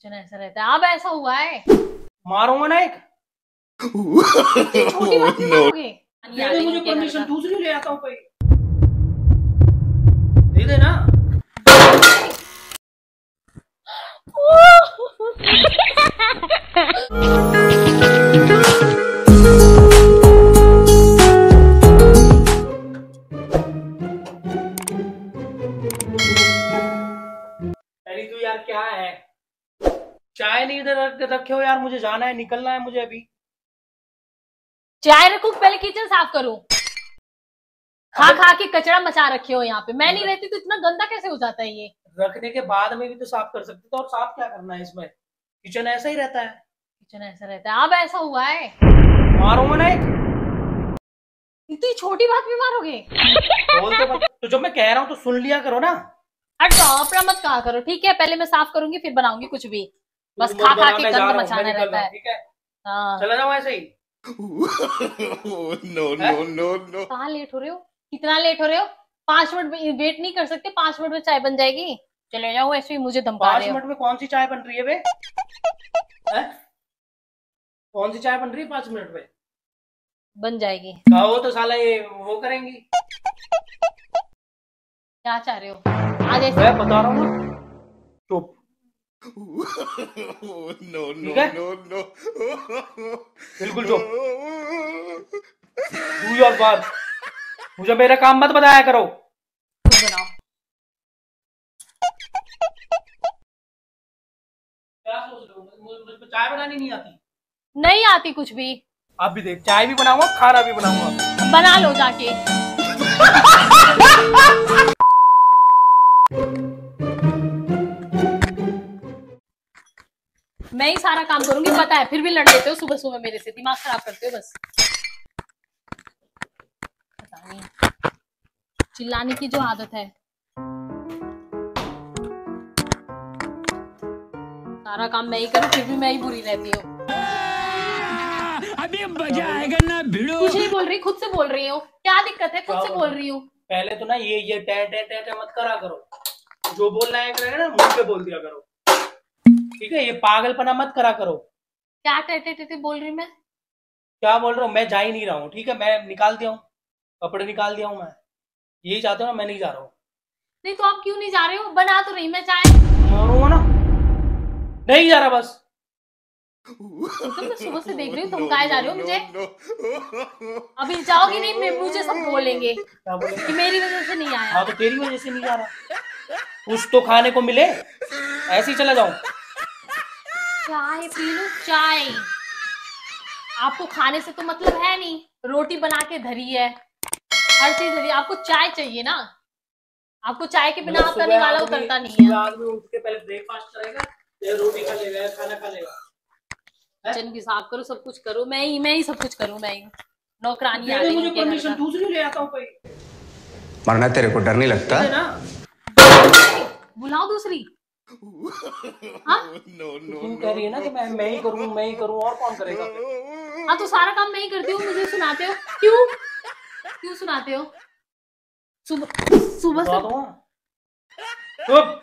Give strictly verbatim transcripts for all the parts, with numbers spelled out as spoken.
Kitchen ऐसा रहता है। अब ऐसा हुआ है, मारूंगा ना एक। इतनी छोटी बात क्यों मारोगे? दे दे मुझे परमिशन, दूसरी ले आता हूँ कोई। दे दे ना। अरे तू यार क्या है, चाय नहीं इधर रख रखे हो यार, मुझे जाना है, निकलना है मुझे अभी। चाय रखूं पहले किचन साफ करूं? खा खा के कचरा मचा रखे हो यहाँ पे। मैं नहीं रहती तो इतना गंदा कैसे हो जाता है ये? रखने के बाद में भी तो साफ कर सकते थे, और साफ क्या करना है इसमें, किचन ऐसा ही रहता है। किचन ऐसा रहता है। अब ऐसा हुआ है, मारूंगा ना एक। इतनी छोटी बात भी मारोगे? बोल तो मत, तो जब मैं कह रहा हूँ तो सुन लिया करो ना। हट जाओ, अपना मत कहा करो, ठीक है? पहले मैं साफ करूंगी फिर बनाऊंगी कुछ भी। बस तू खा मत खा बना, के मैं जा गंद रहा हूँ, मैं मचाना निकल रहता रहा हूँ, है। ठीक है? हाँ, चला जाओ ऐसे ही। No no no no. कहाँ लेट हो रहे हो? कितना लेट हो रहे हो? पांच मिनट वेट नहीं कर सकते? पांच मिनट में चाय बन जाएगी। चले जाओ, ऐसे ही मुझे धमका पांच रहे हो। मिनट में कौन सी चाय बन रही है बे? है? कौन सी चाय बन रही है पांच मिनट में? बन जाएगी। कहो तो साला ये वो करेंगी। क्या चाह रहे हो? आज ऐसे मैं बता रहा हूँ ना, चुप। नो ठीक नो है, नो नो। बिल्कुल चुप। डू योर वर्क, मुझे मेरा काम मत बताया करो। खुद बनाओ। क्या सोच रहे हो, मुझे मुझको चाय बनानी नहीं आती? नहीं आती कुछ भी। आप भी देख, चाय भी बनाऊंगा, खाना भी बनाऊंगा। बना लो जाके। मैं ही सारा काम करूंगी, पता है, फिर भी लड़ लेते हो सुबह सुबह मेरे से, दिमाग खराब करते हो बस। पता नहीं, चिल्लाने की जो आदत है। सारा काम मैं ही करूं फिर भी मैं ही बुरी रहती हूँ। अभी मजा आएगा ना भिड़ो। कुछ नहीं बोल रही, खुद से बोल रही हूँ। क्या दिक्कत है? खुद से बोल रही हूँ। पहले तो ना ये ये टे टे टे टे मत करा करो, जो बोलना है करेगा ना मुंह पे बोल दिया करो, ठीक है? ये पागलपना मत करा करो। क्या टेटे टेटे बोल रही मैं? क्या बोल रहा हूँ, मैं जा ही नहीं रहा हूँ, ठीक है? मैं निकाल दिया हूँ, कपड़े निकाल दिया हूँ मैं। यही चाहते हो ना, मैं नहीं जा रहा हूँ। नहीं तो आप क्यों नहीं जा रहे हो? बना तो रही मैं चाय। मारूंगा ना, नहीं जा रहा बस। तो मैं सुबह से देख रही हूँ धमकाए जा रहे हो मुझे। अभी जाओगी नहीं, मैं मुझे सब बोलेंगे क्या बोले? कि मेरी वजह से नहीं आया। हाँ तो तेरी वजह से नहीं जा रहा, कुछ तो खाने को मिले, ऐसे ही चला जाऊं। चाय पी लो चाय। आपको खाने से तो मतलब है नहीं, रोटी बना के धरी है, हर चीज धरी, आपको चाय चाहिए ना। आपको चाय के बिना आपका निवाला उतरता नहीं है। आदमी उठ के पहले ब्रेकफास्ट करेगा, फिर रोटी खा लेगा, खाना खा लेगा। किचन भी साफ करो, सब कुछ करो, मैं ही मैं ही सब कुछ करूँ, मैं ही। नौकरानी आ दे गई मुझे उनके घर परमिशन, का। दूसरी ले आता हूँ कोई। मरना तेरे को डर नहीं लगता? दे ना। बुलाओ दूसरी। हाँ नो नो तू कह रही है ना कि मैं मैं ही करूँ, मैं ही करूँ, और कौन करेगा? हाँ तो सारा काम मैं ही करती हूँ, मुझे सुनाते हो क्यों? क्यों सुनाते हो? सुबह सुबह बता से दूंगा। चुप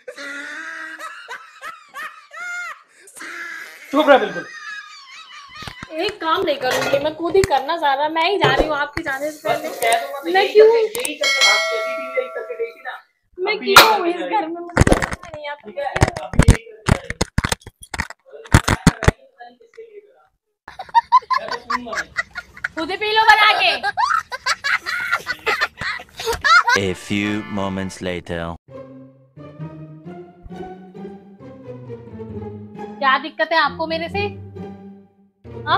चुप रहा बिल्कुल। एक काम नहीं करूंगी मैं, खुद ही करना सारा। मैं ही जा रही हूँ आपके जाने से बस तू पहले। कह दूंगा तो मैं यही क्यों करके यही करके भागती है, अभी भी यही करके गई थी ना, मैं अभी क्यों यही इस करके घर में? मुझे समझ में नहीं आता। ठीक है, अभी यही करके जाएगी। पता नहीं किसके लिए करा, मैं तो सुनूंगा नहीं। खुद ही पी लो बना के। A few moments later. क्या दिक्कत है आपको मेरे से? हाँ,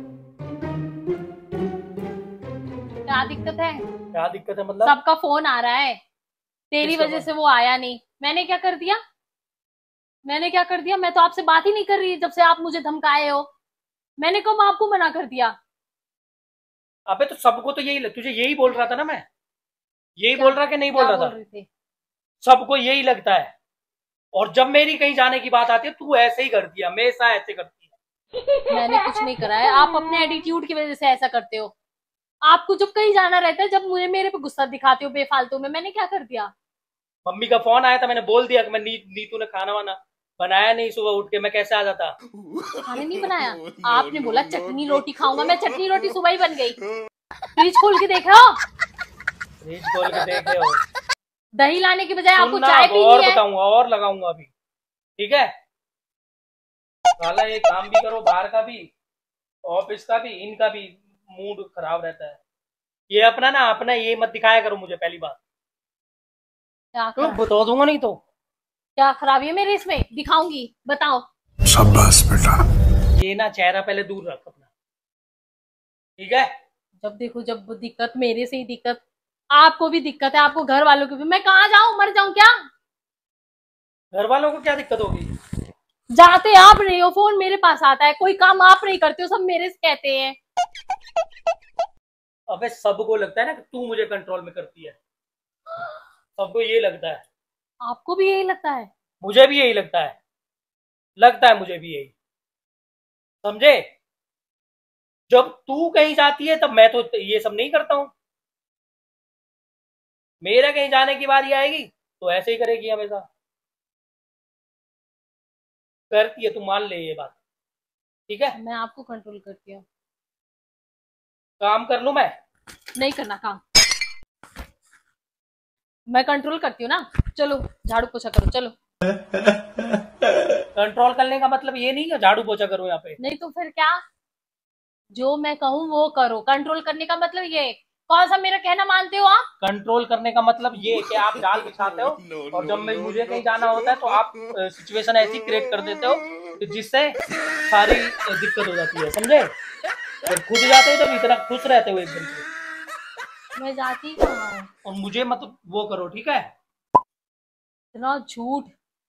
क्या दिक्कत है? क्या दिक्कत है मतलब? सबका फोन आ रहा है, तेरी किसका वजह फोन? से वो आया नहीं। मैंने क्या कर दिया? मैंने क्या कर दिया? मैं तो आपसे बात ही नहीं कर रही जब से आप मुझे धमकाए हो। मैंने कब आपको मना कर दिया? अबे तो सबको तो यही, तुझे यही बोल रहा था ना मैं, यही क्या- बोल रहा कि नहीं बोल क्या रहा बोल था? रही थी? सबको यही लगता है, और जब मेरी कहीं जाने की बात आती है तू ऐसे ही कर दिया, हमेशा ऐसे करती है। मैंने कुछ नहीं करा है, आप अपने एटीट्यूड की वजह से ऐसा करते हो। आपको जब कहीं जाना रहता है, जब मुझे मेरे पे गुस्सा दिखाते हो बेफालतू में। मैंने क्या कर दिया? मम्मी का फोन आया था, मैंने बोल दिया कि मैं नी, नीतू ने खाना वाना बनाया नहीं सुबह उठ के, मैं कैसे आ जाता? खाने नहीं बनाया? आपने बोला चटनी रोटी खाऊंगा, मैं चटनी रोटी सुबह ही बन गई। फ्रिज खोल के देख रहे हो? फ्रिज खोल के देख रहे हो? दही लाने की बजाय आपको सुनना, चाय अब पीनी और है। बताऊंगा, और लगाऊंगा अभी, ठीक है? साला ये काम भी करो, बाहर का भी, ऑफिस का भी, इनका भी मूड खराब रहता है। ये अपना ना, अपना ये मत दिखाया करो मुझे, पहली बात। क्या तो खराब बता दूंगा नहीं तो। क्या खराबी है मेरे इसमें? दिखाऊंगी, बताओ। शाबाश बेटा। ये ना चेहरा पहले दूर रख अपना, ठीक है? जब देखो जब दिक्कत मेरे से ही दिक्कत, आपको भी दिक्कत है, आपको घर वालों की भी। मैं कहाँ जाऊं, मर जाऊं क्या? घर वालों को क्या दिक्कत होगी? जाते आप नहीं हो, फोन मेरे पास आता है, कोई काम आप नहीं करते हो, सब मेरे से कहते हैं। अबे सबको लगता है ना कि तू मुझे कंट्रोल में करती है, सबको ये लगता है। आपको भी यही लगता है? मुझे भी यही लगता है, लगता है मुझे भी यही, समझे? जब तू कहीं जाती है तब मैं तो ये सब नहीं करता हूं। मेरा कहीं जाने की बारी आएगी तो ऐसे ही करेगी हमेशा। करती है, तू मान ले ये बात, ठीक है? मैं आपको कंट्रोल करती हूँ। काम कर लूं मैं? नहीं करना काम, मैं कंट्रोल करती हूँ ना। चलो झाड़ू पोछा करो, चलो। कंट्रोल करने का मतलब ये नहीं है झाड़ू पोछा करूं यहाँ पे। नहीं तो फिर क्या? जो मैं कहूँ वो करो। कंट्रोल करने का मतलब ये है। कौन सा मेरा कहना मानते हो आप? कंट्रोल करने का मतलब ये कि आप जाल बिछाते हो और जब मैं मुझे कहीं जाना होता है तो आप सिचुएशन ऐसी क्रिएट कर देते हो कि जिससे सारी दिक्कत हो जाती है, समझे? जब खुद जाते हो तब इतना खुश रहते हो एकदम से, मैं जाती कहाँ हूँ? और मुझे मत वो करो, ठीक है? इतना झूठ।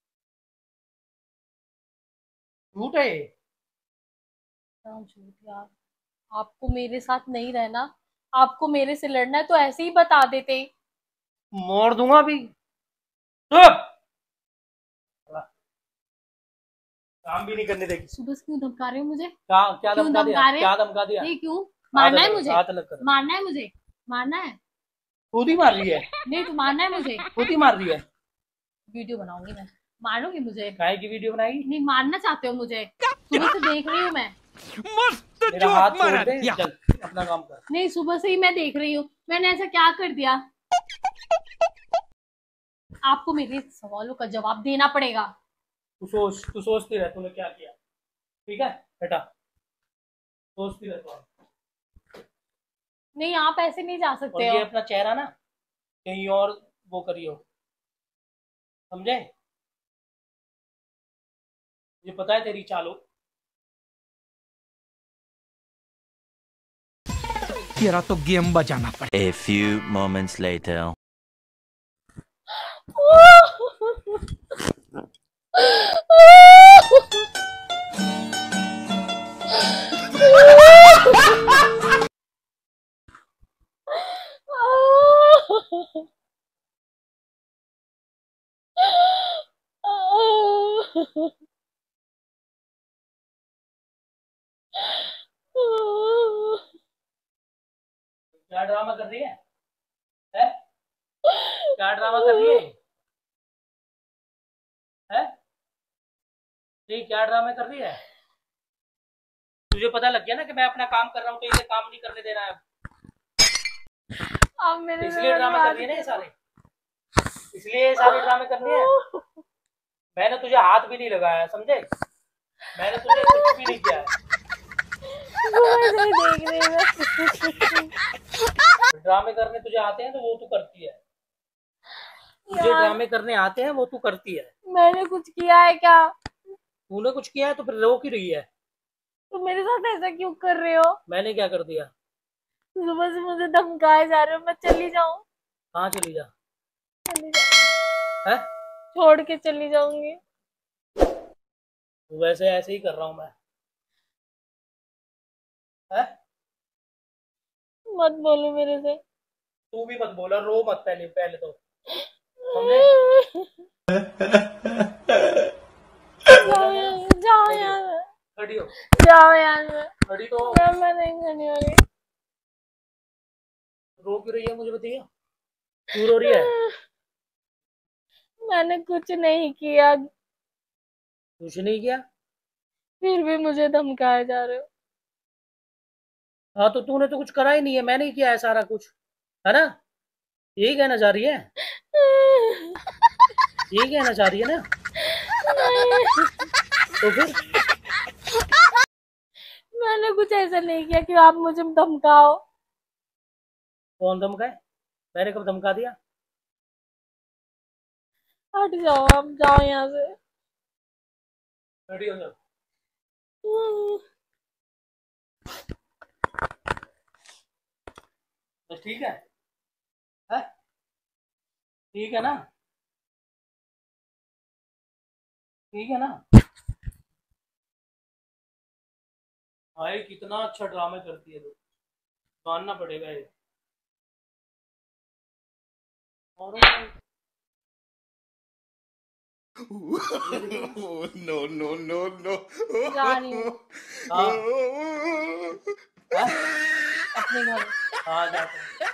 झूठ है ये। इतना झूठ यार। आपको मेरे साथ नहीं रहना, आपको मेरे से लड़ना है तो ऐसे ही बता देते। मोड़ दूंगा अभी। चुप! काम भी नहीं करने देगी। सुबह से क्यों धमका रहे हो मुझे? क्या क्या क्यों धमका दिया? धमका रहे? क्या धमका दिया? नहीं क्यों मारना है हाथ मुझे? हाथ अलग कर। मारना है मुझे? मारना है? खुद ही मार रही है, नहीं तो मारना है मुझे? खुद ही मार रही है। वीडियो बनाऊंगी मैं। मारोगे मुझे? काहे की वीडियो बनाएगी? नहीं मारना चाहते हो मुझे? सुबह से देख रही हूँ मैं। मस्त मेरा हाथ जोक छोड़ मारा दे, दिया। चल अपना काम कर। नहीं सुबह से ही मैं देख रही हूँ, मैंने ऐसा क्या कर दिया? आपको मेरे सवालों का जवाब देना पड़ेगा। तू सोच, तू सोचती रह तूने क्या किया, ठीक है बेटा? सोचती रह तू। नहीं आप ऐसे नहीं जा और सकते ये हो। अपना चेहरा ना कहीं और वो करियो, समझे? ये पता है तेरी चालो। तेरा तो गेम बजाना पड़ेगा। A few moments later. क्या ड्रामा कर रही है, है? क्या ड्रामा कर रही है, है? नहीं, क्या ड्रामा कर रही है? तुझे पता लग गया ना कि मैं अपना काम कर रहा हूँ तो इसे काम नहीं करने देना है। आप मेरे इसलिए ड्रामा कर रही है ना ये सारे, इसलिए ये सारे ड्रामे करने हैं। मैंने तुझे हाथ भी नहीं लगाया, समझे? मैंने तुझे कुछ भी नहीं किया है। देख रही मैं। ड्रामे करने तुझे आते हैं तो वो तू करती है, तुझे यार, ड्रामे करने आते हैं वो तू करती है। मैंने कुछ किया है क्या? तूने कुछ किया है तो फिर रो क्यों रही है? तुम मेरे साथ ऐसा क्यों कर रहे हो? मैंने क्या कर दिया? सुबह से मुझे धमकाए जा रहे हो, मैं चली जाऊं? कहाँ चली जा? चली जाऊं, है? छोड़ के चली जाऊंगी। वैसे ऐसे ही कर रहा हूँ मैं, है? मत बोलो मेरे से। तू भी मत बोला, रो मत पहले पहले तो, समझे? जाओ यार, जाओ यार, खड़ी हो, जाओ यार। खड़ी तो। मैं मैं नहीं खड़ी हो रही। रो क्यों रही है मुझे बताइए, क्यों रो रही है? मैंने कुछ नहीं किया। कुछ नहीं किया। फिर भी मुझे धमकाए जा रहे हो। हाँ तो तूने तो कुछ करा ही नहीं है, मैंने ही किया है सारा कुछ, है ना? यही कहना चाह रही है, यही कहना चाह रही है ना? तो फिर मैंने कुछ ऐसा नहीं किया कि आप मुझे धमकाओ। कौन धमकाए? मैंने कब धमका दिया? हट जाओ, आप जाओ यहाँ से। रेडी हो जाओ। बस ठीक है, है? ठीक है ना? ठीक है ना? भाई कितना अच्छा ड्रामा करती है तू, मानना पड़ेगा ये। और Oh, no, no, no, no. जा रही हूँ हाँ हाँ अपने घर। हाँ जाते हैं।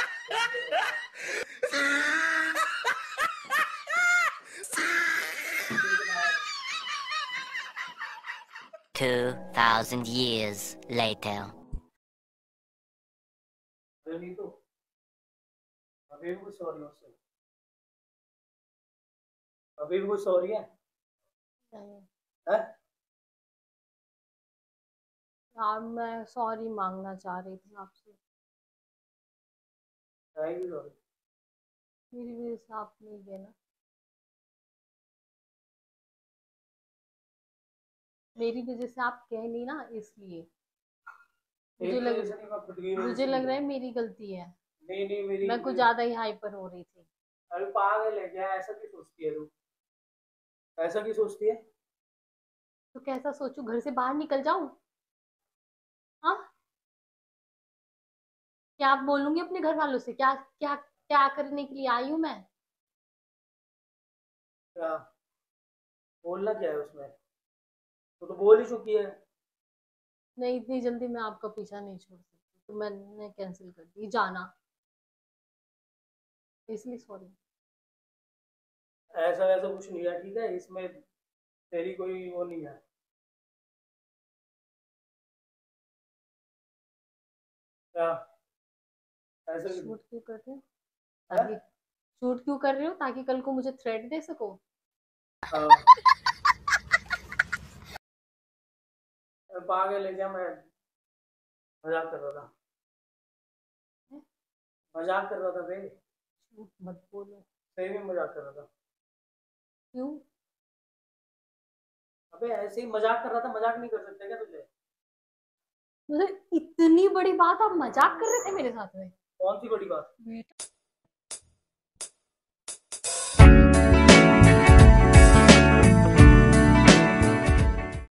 Two thousand years later. अरे नहीं तो अभी भी कुछ सॉरी उससे, अभी भी कुछ सॉरी है, नहीं है? यार, मैं सॉरी मांगना चाह रही थी आपसे, आएगी सॉरी। मेरी वजह से आप नहीं गए ना। मेरी वजह से आप कह नहीं ना, इसलिए मुझे लग मुझे लग रहा है मेरी गलती है। नहीं नहीं मेरी, मैं कुछ ज्यादा ही हाइपर हो रही थी। अरे पागल है क्या? ऐसा क्यों सोचती है तू? ऐसा क्यों सोचती है? तो कैसा सोचूं, घर से बाहर निकल जाऊं? हाँ, क्या आप बोलूंगी अपने घर वालों से? क्या क्या क्या करने के लिए आई हूँ मैं? क्या बोलना क्या है उसमें? तू तो बोल ही चुकी है। नहीं, इतनी जल्दी मैं आपका पीछा नहीं छोड़ सकती, तो मैंने कैंसिल कर दी जाना, इसलिए सॉरी। ऐसा वैसा कुछ नहीं है, ठीक है? इसमें तेरी कोई वो नहीं है। क्या ऐसा क्यों? शूट क्यों कर रहे हो? ताकि शूट क्यों कर रहे हो? ताकि कल को मुझे थ्रेट दे सको। हाँ पागल है क्या? मैं मजाक कर रहा था, मजाक कर रहा था बे, झूठ मत बोलो। सही में मजाक कर रहा था। क्यों? अबे ऐसे ही मजाक कर रहा था, मजाक नहीं कर सकते क्या तुझे? मतलब इतनी बड़ी बात आप मजाक कर रहे थे मेरे साथ में? कौन सी बड़ी बात?